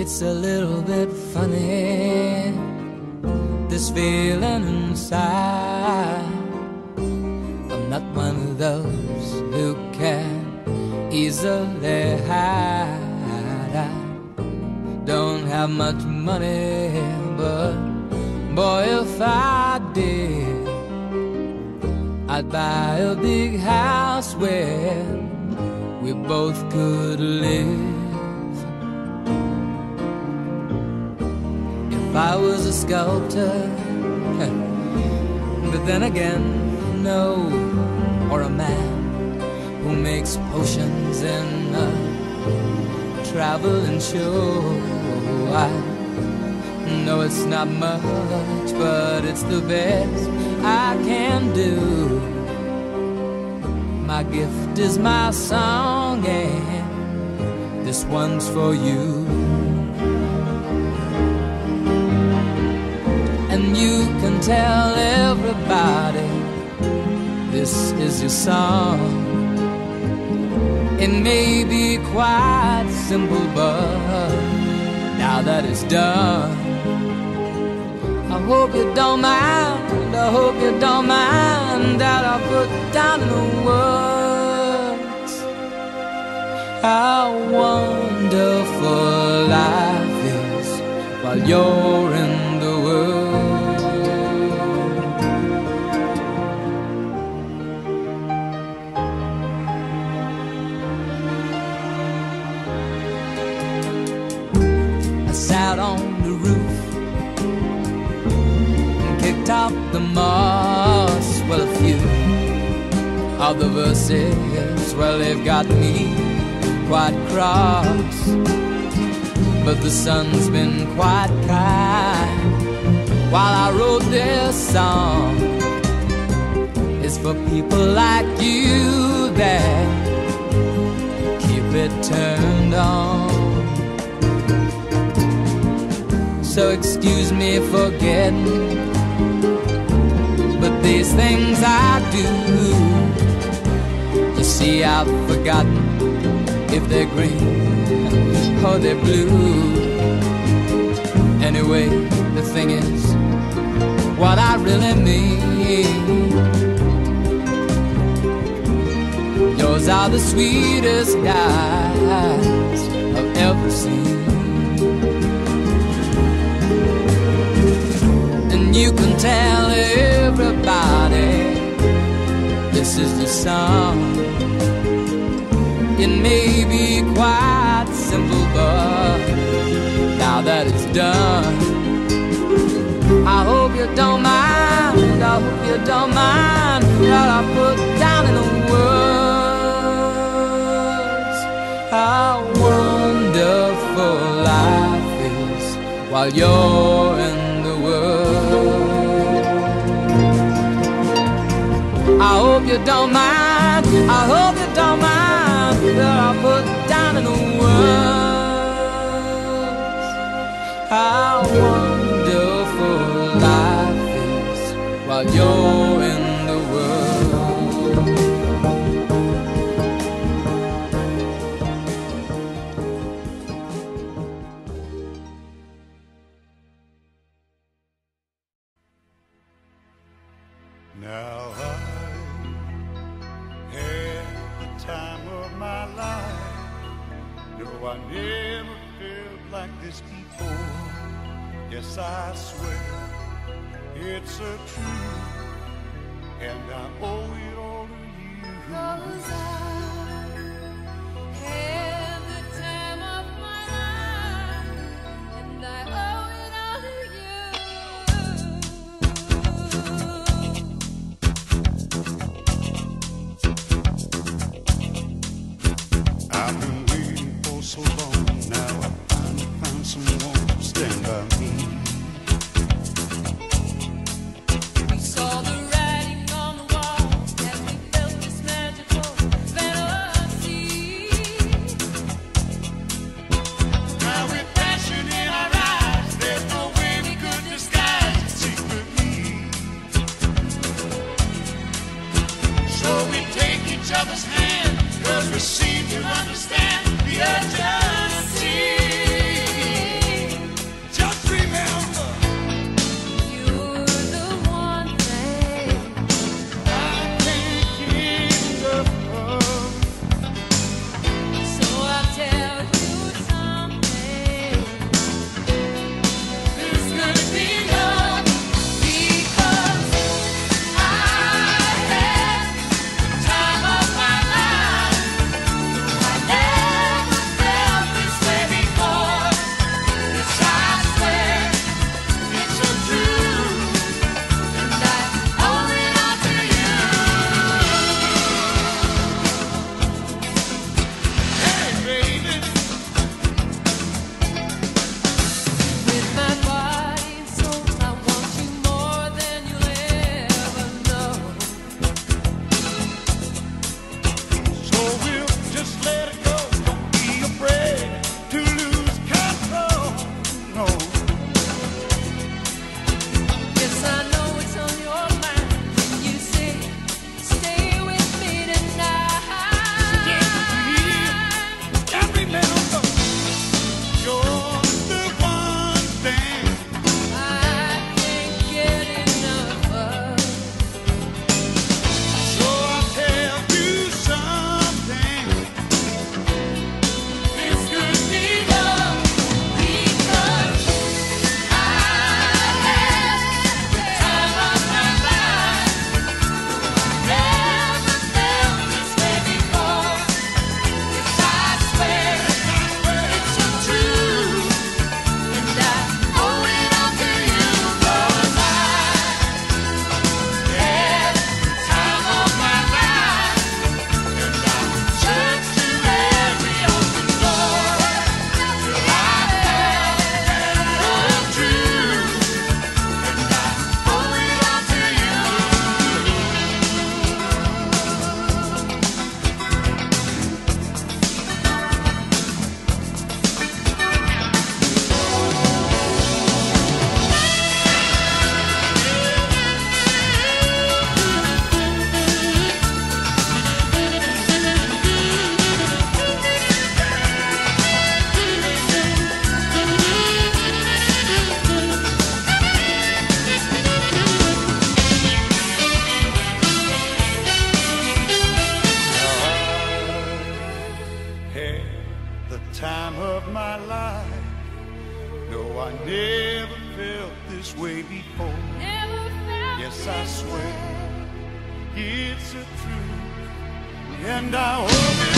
It's a little bit funny, this feeling inside. I'm not one of those who can easily hide. I don't have much money, but boy, if I did, I'd buy a big house where we both could live. If I was a sculptor, but then again, no, or a man who makes potions in a traveling show. I know it's not much, but it's the best I can do. My gift is my song, and this one's for you. And you can tell everybody this is your song. It may be quite simple, but now that it's done, I hope you don't mind, I hope you don't mind that I put down in the words how wonderful life is while you're in the world. I sat on the roof and kicked out the moss. Well, a few of the verses, well, they've got me quite cross, but the sun's been quite kind while I wrote this song. It's for people like you that keep it turned on. So excuse me for getting, but these things I do, you see, I've forgotten if they're green or they're blue. Anyway, the thing is, what I really mean, yours are the sweetest eyes I've ever seen. And you can tell everybody this is the song. It may be quite simple, but now that it's done, I hope you don't mind, I hope you don't mind that I put down in the words how wonderful life is while you're in the world. I hope you don't mind, I hope you don't mind that I put down in the words how wonderful life is while you're in the world. Now I had the time of my life. No, I never felt like this before. Yes, I swear it's a truth, and I owe it all to you. 'Cause I had the time of my life, and I owe it all to you. I've been waiting for so long. Now I finally found someone to stand by me. We saw the writing on the wall as we felt this magical fantasy. Now with passion in our eyes, there's no way we could disguise it secretly. So we take each other's hand, 'cause we seem to understand the urgency. it's the truth, and I hope